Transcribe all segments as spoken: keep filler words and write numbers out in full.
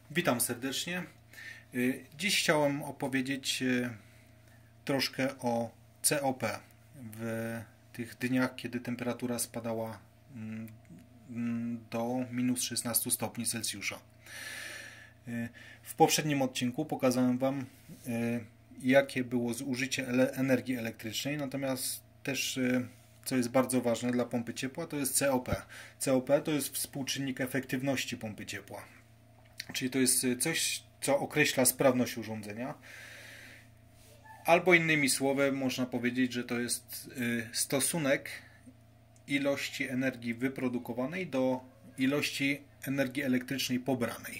Witam serdecznie. Dziś chciałem opowiedzieć troszkę o C O P w tych dniach, kiedy temperatura spadała do minus szesnaście stopni Celsjusza. W poprzednim odcinku pokazałem Wam, jakie było zużycie energii elektrycznej, natomiast też, co jest bardzo ważne dla pompy ciepła, to jest C O P. C O P to jest współczynnik efektywności pompy ciepła. Czyli to jest coś, co określa sprawność urządzenia. Albo innymi słowy można powiedzieć, że to jest stosunek ilości energii wyprodukowanej do ilości energii elektrycznej pobranej.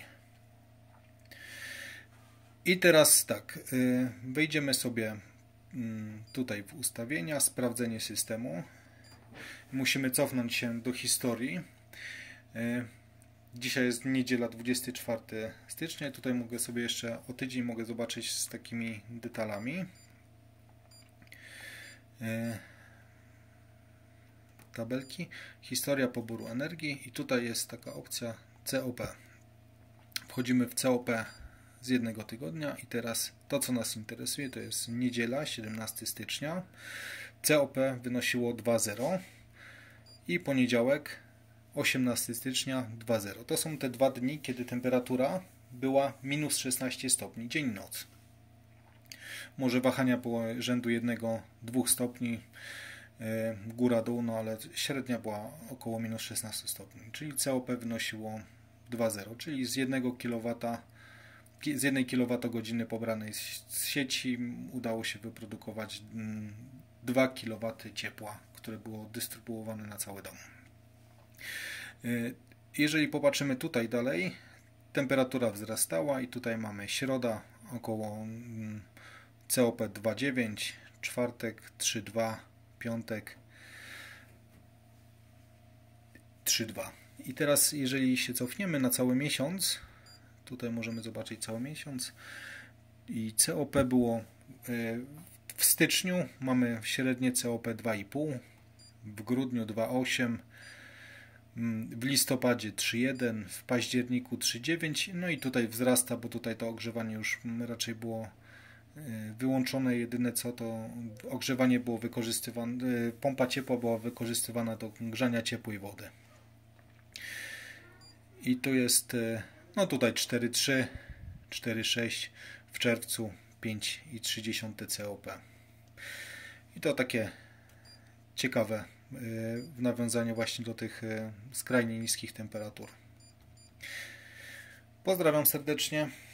I teraz tak, wejdziemy sobie tutaj w ustawienia, sprawdzenie systemu. Musimy cofnąć się do historii. Dzisiaj jest niedziela, dwudziestego czwartego stycznia. Tutaj mogę sobie jeszcze o tydzień mogę zobaczyć z takimi detalami. Tabelki. Historia poboru energii i tutaj jest taka opcja C O P. Wchodzimy w C O P z jednego tygodnia i teraz to, co nas interesuje, to jest niedziela, siedemnastego stycznia. C O P wynosiło dwa zero i poniedziałek osiemnastego stycznia dwa zero. To są te dwa dni, kiedy temperatura była minus szesnaście stopni, dzień noc. Może wahania było rzędu jeden do dwóch stopni, góra dół, no ale średnia była około minus szesnaście stopni, czyli C O P wynosiło dwa zero, czyli z jednego kilowata, z jednej kilowatogodziny pobranej z sieci udało się wyprodukować dwa kilowaty ciepła, które było dystrybuowane na cały dom. Jeżeli popatrzymy tutaj dalej, temperatura wzrastała i tutaj mamy środa około C O P dwa dziewięć, czwartek trzy dwa, piątek trzy dwa. I teraz jeżeli się cofniemy na cały miesiąc, tutaj możemy zobaczyć cały miesiąc i C O P było w styczniu mamy średnie C O P dwa i pół, w grudniu dwa osiem, w listopadzie trzy jeden, w październiku trzy dziewięć, no i tutaj wzrasta, bo tutaj to ogrzewanie już raczej było wyłączone. Jedyne co, to ogrzewanie było wykorzystywane, pompa ciepła była wykorzystywana do grzania ciepłej wody. I tu jest, no tutaj cztery trzy, cztery sześć, w czerwcu pięć i trzy dziesiąte C O P. I to takie ciekawe w nawiązaniu właśnie do tych skrajnie niskich temperatur. Pozdrawiam serdecznie.